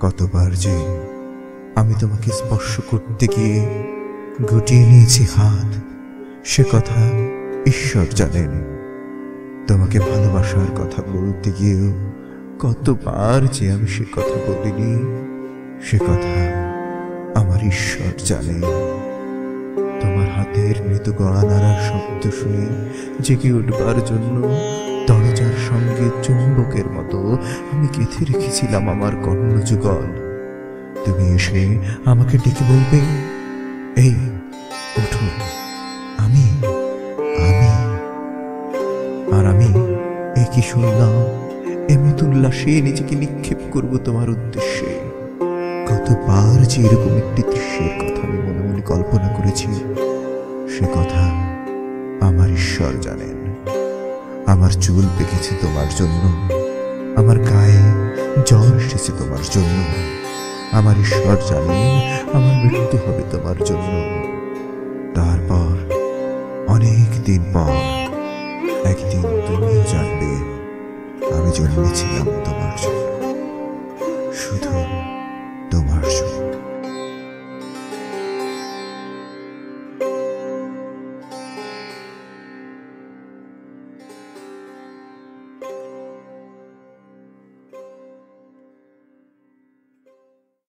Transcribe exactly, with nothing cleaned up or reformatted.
কতবার যে আমি তোমাকে স্পর্শ করতে গিয়ে গুটিয়ে নিয়েছি হাত, সে কথা ঈশ্বর জানেন। তোমাকে ভালোবাসার কথা বলতে গিয়েও কতবার যে আমি সে কথা বলিনি, সে কথা আমার ঈশ্বর জানেন। তোমার হাতের মৃদু গড়া নাড়ার শব্দ শুনে জেগে উঠবার জন্য দরজার সঙ্গে চুম্বকের মতো আমি গেঁথে রেখেছিলাম আমার কর্ণযুগল। তুমি এসে আমাকে ডেকে বলবে, এই ওঠো, আমি আমি আর আমি এ কি শুনলাম, এমনি উল্লাসে নিজেকে নিক্ষেপ করব তোমার উদ্দেশ্যে। কতবার যে এরকম একটি দৃশ্যের কথা আমি মনে মনে কল্পনা করেছি, সে কথা আমার ঈশ্বর জানেন। আমার চুল পেকেছে তোমার জন্য, আমার গায়ে জ্বর এসেছে তোমার জন্য। আমার ঈশ্বর জানেন আমার মৃত্যু হবে তোমার জন্য। তারপর অনেক দিন পর একদিন তুমিও জানবে আমি জন্মেছিলাম তোমার জন্য, শুধু তোমার জন্য।